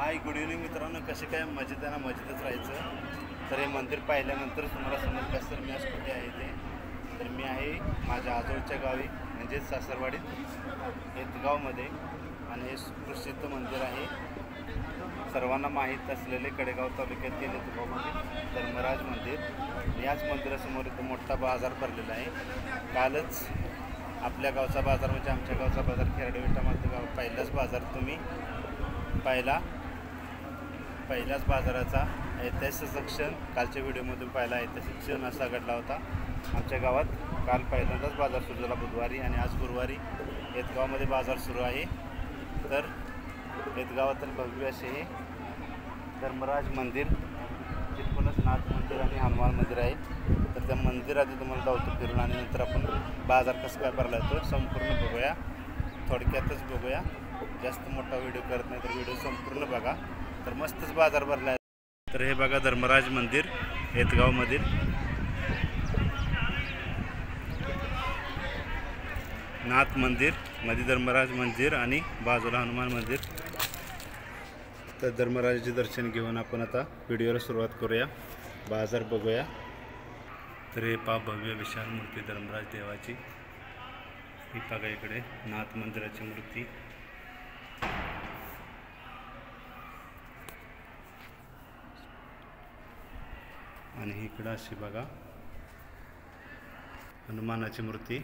Hi good evening मित्रांनो, कसे काय मजेत आहे ना? मजेतच राहायचं. तर हे मंदिर पाहिल्यानंतर तुम्हाला समजलं असेल मी आज कुठे आहे ते. तर मी आहे माझ्या आजोळच्या गावी म्हणजेच सासरवाडीत हेतगावमध्ये, आणि हे प्रसिद्ध मंदिर आहे सर्वांना माहीत असलेले कडेगाव तालुक्यातील हेतगावमध्ये धर्मराज मंदिर. याच मंदिरासमोर इथं मोठा बाजार भरलेला आहे. कालच आपल्या गावचा बाजार म्हणजे आमच्या गावचा बाजार खेराडे विटामध्ये गाव पहिलाच बाजार तुम्ही पहिल्याच बाजाराचा ऐतिहासिक क्षण कालच्या व्हिडिओमधून पाहिला. ऐतिहासिक क्षण असा घडला होता. आमच्या गावात काल पहिल्यांदाच बाजार सुरू झाला बुधवारी, आणि आज गुरुवारी हेतगावमध्ये बाजार सुरू आहे. तर हेतगावातील भव्य असे हे धर्मराज मंदिर, तिथूनच नाथ मंदिर आणि हनुमान मंदिर आहे. तर त्या मंदिरात तुम्हाला जाऊतो फिरून, आणि नंतर आपण बाजार कसं काय भरला तो संपूर्ण बघूया. थोडक्यातच बघूया, जास्त मोठा व्हिडिओ करत नाही, तर व्हिडिओ संपूर्ण बघा. तर मस्तच बाजार भरला आहे. तर हे बघा धर्मराज मंदिर हेतगावमधील. नाथ मंदिर मध्ये धर्मराज मंदिर आणि बाजूला हनुमान मंदिर. तर धर्मराजाचे दर्शन घेऊन आपण आता व्हिडिओला सुरुवात करूया, बाजार बघूया. तर हे पहा भव्य विशाल मूर्ती धर्मराज देवाची. ही बघा इकडे नाथ मंदिराची मूर्ती. आणि इकडं अशी बघा हनुमानाची मूर्ती.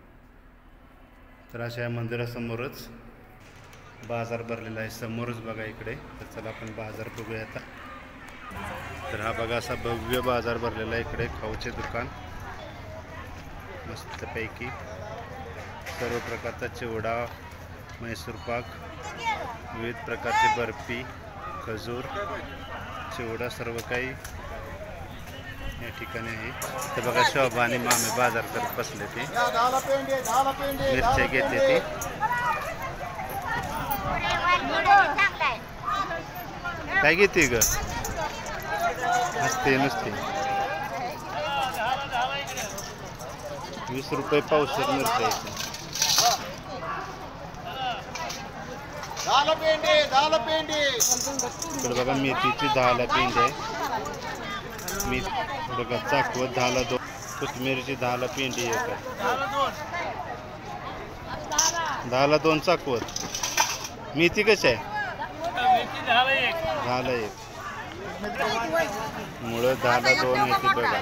तर अशा या मंदिरासमोरच बाजार भरलेला आहे, समोरच बघा इकडे. तर चला आपण बाजार बघूया आता. तर हा बघा असा भव्य बाजार भरलेला आहे. इकडे खाऊचे दुकान मस्तपैकी सर्व प्रकारचा चिवडा, मैसूर पाक, विविध प्रकारची बर्फी, खजूर, चिवडा सर्व काही या ठिकाणी आहे. तर बघा शोभा आणि मामे बाजार करत बसले, ते मिरच्या घेते ते. काय घेते ग? हसते नुसते. 20 रुपये पावशेर मिरच्या इथे. इकडे बघा मेथीची 10ला पेंडी आहे. मी बघा चाकवत 10ला 2, कोथिंबीरची 10ला पेंडी एक आहे. 10ला 2 चाकवत. मेथी कशी आहे? 10ला 1. मुळं 10ला 2 आहे ती बघा.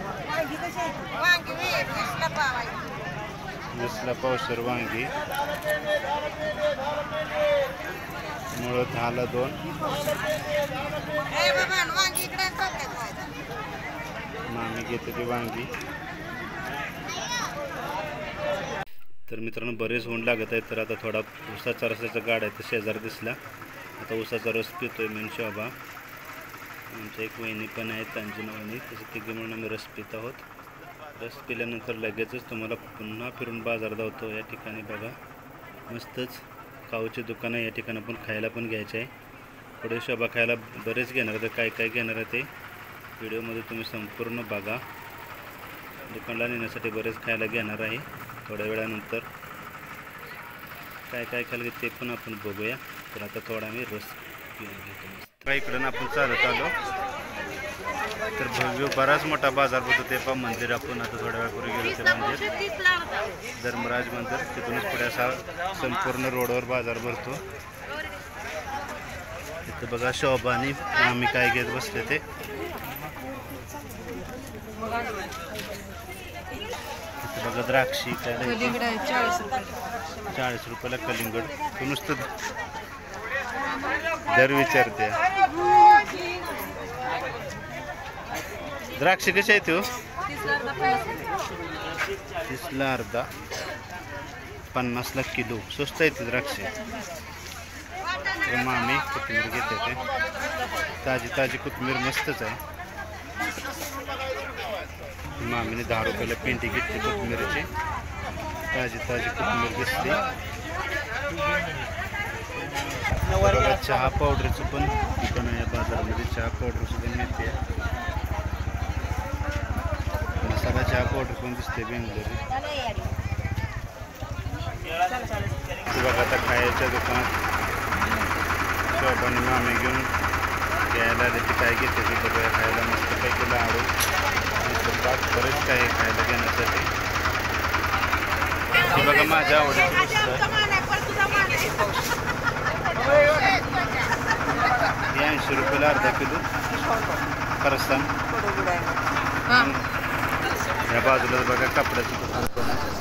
20ला पावशेर वांगी. मुळं 10ला 2. मामी घेते ती वांगी. तर मित्रांनो बरेच ऊन लागत आहे. तर आता थोडा ऊसाचा रसाचा गाड आहे, तर शेजार दिसला. आता ऊसाचा रस पितोय मी शोभा. आमच्या एक वहिनी पण आहेत, अंजना वहिनी. तसं तिघे म्हणून आम्ही रस पित आहोत. रस पिल्यानंतर लगेचच तुम्हाला पुन्हा फिरून बाजार धावतो. या ठिकाणी बघा मस्तच खाऊचे दुकान आहे. या ठिकाणी आपण खायला पण घ्यायचे आहे. पुढे शोभा खायला बरेच घेणार आहे. तर काय काय घेणार आहे ते व्हिडिओमध्ये तुम्ही संपूर्ण बघा. दुकानला नेण्यासाठी बरेच खायला घेणार आहे. थोड्या वेळानंतर काय काय खायला ते पण आपण बघूया. तर आता थोडा आम्ही रस पिऊन घेतो. इकडून आपण चालत आलो. तर भव्य बराच मोठा बाजार होतो. ते पण मंदिर आपण आता थोड्या वेळापूर्वी गेलो ते मंदिर धर्मराज मंदिर. तिथूनच पुढे असा संपूर्ण रोडवर बाजार भरतो. इथं बघा शोभा आणि आम्ही काय घेत बसले ते. इथं बघा द्राक्षी काय 40 रुपयाला कलिंगड. तू नुसतं दर विचारते. द्राक्षी कशी आहे तू? 30ला अर्धा, 50ला किलो. स्वस्त आहे ती द्राक्षी. मामी कोथिंबीर घेते ते. ताजी ताजी कोथिंबीर मस्तच आहे. मामीने 10 रुपयाला पेंटी घेतली कोथिंबीरची. ताजी ताजी कोथिंबीर दिसते. बघा चहा पावडरचं पण दुकान आहे या बाजारामध्ये. चहा पावडर सुद्धा मिळते. मसाला चहा पावडर पण दिसते बेंगलोरी. बघा आता खायच्या दुकानात शोभाने मामे घेऊन घ्यायला आले ते काय घेते ते बघूया. खायला मस्तपैकी लाडू बाग बरेच काही खायला घेण्यासाठी. हे बघा माझ्या आवडीचं हे 80 रुपयाला अर्धा किलो फरसाण. या बाजूला बघा कपड्याचं दुकान पण आहे.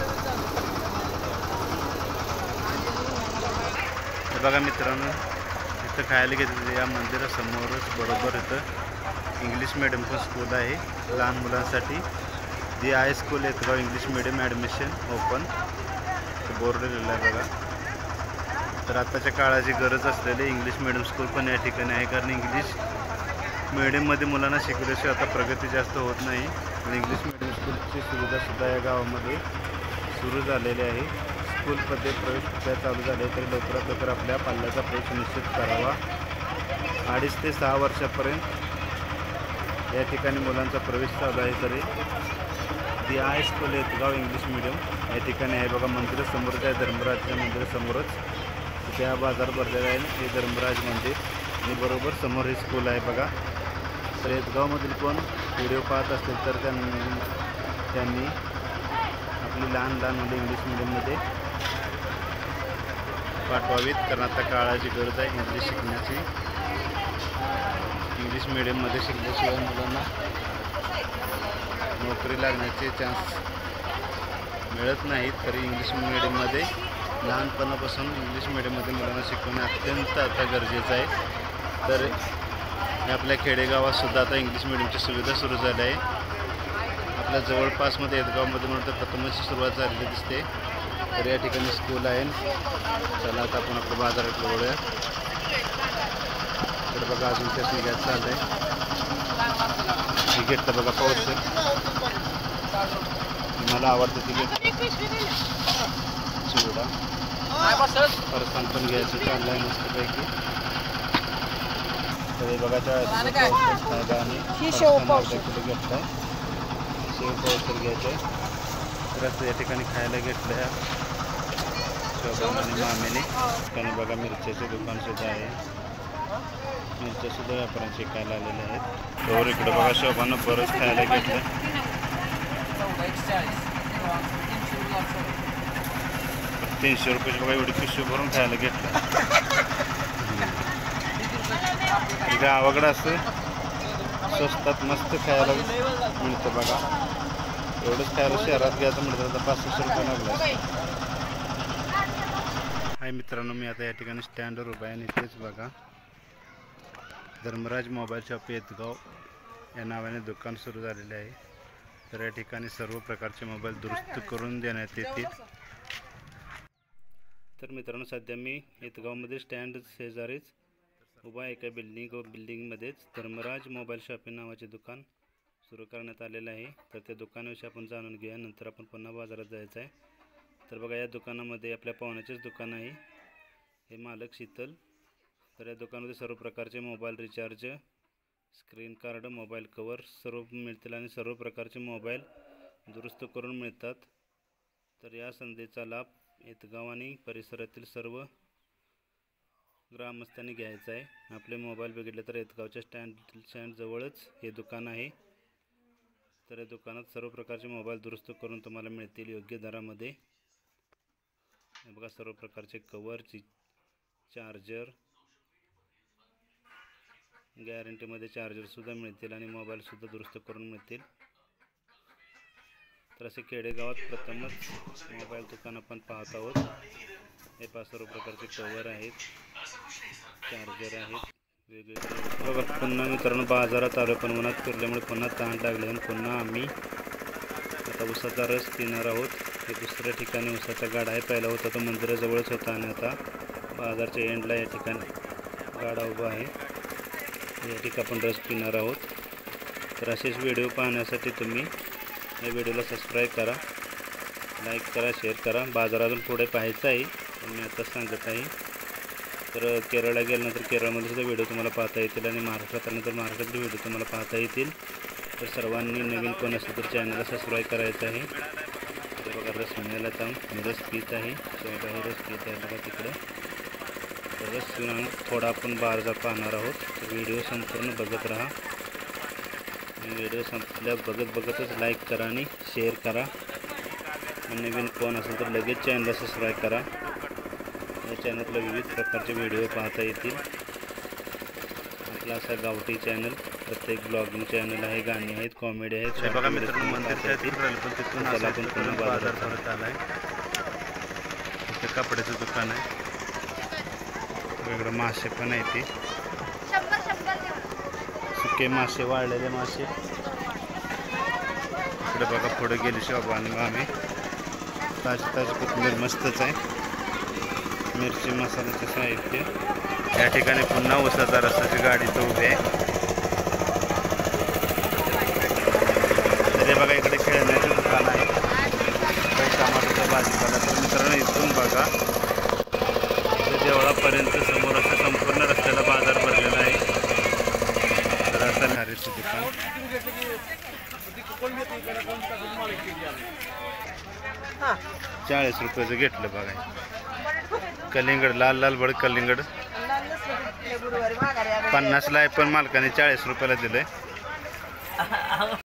हे बघा मित्रांनो, इथं खायला घेतलं या मंदिरासमोरच बरोबर इथं इंग्लिश मीडियम स्कूल आहे लहान मुलांसाठी. The I school Yetgaon English medium admission open board लिहिलं आहे बघा. तर आत्ताच्या काळाची गरज असलेले इंग्लिश मीडियम स्कूल पण या ठिकाणी आहे. कारण इंग्लिश मीडियममध्ये मुलांना शिकल्याशिवाय आता प्रगती जास्त होत नाही. आणि इंग्लिश मीडियम स्कूलची सुविधासुद्धा या गावामध्ये सुरू झालेली आहे. स्कूलमध्ये प्रवेश प्रक्रिया चालू झाली आहे, तरी लवकरात लवकर आपल्या पाल्याचा प्रवेश निश्चित करावा. 2.5 ते 6 वर्षापर्यंत या ठिकाणी मुलांचा प्रवेश चालू आहे. तरी the I school Yetgaon English medium या ठिकाणी आहे बघा. मंदिरासमोरच आहे, धर्मराजच्या मंदिरासमोरच तिथे हा बाजार भरलेला आहे. हे धर्मराज मंदिर आणि बरोबर समोर हे स्कूल आहे बघा. तर येतगावमधील कोण व्हिडिओ पाहत असतील तर त्यांनी आपली लहान मुले इंग्लिश मीडियममध्ये पाठवावीत. कारण आता काळाची गरज आहे इंग्लिश शिकण्याची. इंग्लिश मीडियममध्ये शिकल्याशिवाय मुलांना नोकरी लागण्याचे चान्स मिळत नाहीत. तरी इंग्लिश मीडियममध्ये लहानपणापासून इंग्लिश मीडियममध्ये मुलांना शिकवणे अत्यंत आता गरजेचं आहे. तर आपल्या खेडेगावातसुद्धा आता इंग्लिश मीडियमची सुविधा सुरू झाली आहे. आपल्या जवळपासमध्ये येतगावमध्ये म्हणून तर प्रथमच सुरुवात झालेली दिसते. तर या ठिकाणी स्कूल आहे. चला आता आपण आपल्या बाजारात वळूया. तर बघा अजून त्याच निघायचं चाललं आहे. ती घेतलं बघा पाऊस मला आवडतं ती घेतलं चिवडा फरसाण पण घ्यायचं चाललं आहे मस्तपैकी. तर हे बघा त्या खायला आणि शेव पावशेर घेतलं आहे. शेव पावशेर घ्यायचं आहे. तर असं या ठिकाणी खायला घेतलं आहे शोभा आणि मामेने. त्याने बघा मिरच्याचे दुकानसुद्धा आहे. मिरच्यासुद्धा व्यापाऱ्यांना शिकायला आलेले आहेत. तर इकडे बघा शोभानं बरंच खायला घेतलं. 300 रुपयाची बघा एवढी पिशवी भरून खायला घेतलं. गावाकडं असं स्वस्तात मस्त खायला मिळतं बघा. एवढंच खायला शहरात घ्यायचं म्हटलं तर 500 रुपये लागलं. हाय मित्रांनो, मी आता या ठिकाणी स्टँडवर उभा आहे आणि तेच बघा धर्मराज मोबाईल शॉप येतगाव या नावाने दुकान सुरू झालेले आहे. तर या ठिकाणी सर्व प्रकारचे मोबाईल दुरुस्त करून देण्यात येतील. तर मित्रांनो, सध्या मी येतगावमध्ये स्टँड शेजारीच उभा आहे. एका बिल्डिंगमध्येच धर्मराज मोबाईल शॉप नावाचे दुकान सुरू करण्यात आलेलं आहे. तर त्या दुकानाविषयी आपण जाणून घेऊया. नंतर आपण पुन्हा बाजारात जायचं आहे. तर बघा या दुकानामध्ये आपल्या पाहुण्याचेच दुकान आहे. हे मालक शीतल. तर या दुकानामध्ये सर्व प्रकारचे mobile recharge, screen card, mobile cover सर्व मिळतील आणि सर्व प्रकारचे मोबाईल दुरुस्त करून मिळतात. तर या संधीचा लाभ येतगाव आणि परिसरातील सर्व ग्रामस्थांनी घ्यायचा आहे. आपले मोबाईल बघितले तर येतगावच्या स्टँड जवळच हे दुकान आहे. तर या दुकानात सर्व प्रकारचे मोबाईल दुरुस्त करून तुम्हाला मिळतील योग्य दरामध्ये. बघा सर्व प्रकारचे कवर, चार्जर, गॅरंटीमध्ये चार्जरसुद्धा मिळतील आणि मोबाईलसुद्धा दुरुस्त करून मिळतील. तर असे खेडेगावात प्रथमच मोबाईल दुकान आपण पाहत आहोत. हे 5 सर्व प्रकारचे कवर आहेत, चार्जर आहेत वेगवेगळे. बघा पुन्हा मित्रांनो बाजारात आलो, पण उन्हात फिरल्यामुळे पुन्हा तहान लागले आणि पुन्हा आम्ही आता उसाचा रस पिणार आहोत. हे दुसऱ्या ठिकाणी उसाचा गाडा आहे. पहिला होता तो मंदिराजवळच होता आणि आता बाजारच्या एंडला या ठिकाणी गाडा उभा आहे. या ठिकाणी आपण रस पिणार आहोत. तर असेच व्हिडिओ पाहण्यासाठी तुम्ही या व्हिडिओला सबस्क्राईब करा, लाईक करा, शेअर करा. बाजारातून पुढे पाहायचं आहे पण मी आता सांगत आहे. तर केरळला गेल्यानंतर केरळमध्ये सुद्धा व्हिडिओ तुम्हाला पाहता येतील आणि महाराष्ट्रात आल्यानंतर महाराष्ट्रातले व्हिडिओ तुम्हाला पाहता येतील. तर सर्वांनी नवीन कोण असेल तर चॅनलला सबस्क्राईब करायचं आहे. तर बघा रस मिळायला मी रस पीत आहे. शोभा हे रस पीत आहे बघा तिकडं. तर थोडा आपण बाजार पाहणार आहोत. व्हिडिओ संपूर्ण बघत राहा. व्हिडिओ संपल्या बघतच लाईक करा आणि शेअर करा. नवीन कोण असेल तर लगेच चॅनलला सबस्क्राईब करा. या चॅनलला विविध प्रकारचे व्हिडिओ पाहता येतील. आपला असा गावठी चॅनल, प्रत्येक ब्लॉगिंग चॅनल आहे, गाणी आहेत, कॉमेडी आहेत. हे बघा मित्रांनो, मंदिर पण तिथून आपण पुन्हा बाजार भरत आलाय. इथे कपड्याचं दुकान आहे. वेगळं मासे पण आहे ते, सुके मासे, वाळलेले मासे. इकडे बघा पुढे गेली शॉप आणि आम्ही ताजी कोथिंबीर मस्तच आहे. मिरची मसाल्याचे साहित्य. या ठिकाणी पुन्हा उसाचा रसाची गाडी तर उभी आहे. तर बघा इकडे खेळण्याचं दुकान आहे, काही टमाटोचा भाजीपाला. तर मित्रांनो इथून बघा देवळापर्यंत समोर असं संपूर्ण रस्त्याला बाजार भरलेला आहे. तर असं खारीचं दुकान. 40 रुपयाचं घेतलं बघा. कलिंगड, लाल भड कलिंगड 50ला आहे, पण मालकाने 40 रुपयाला दिलंय.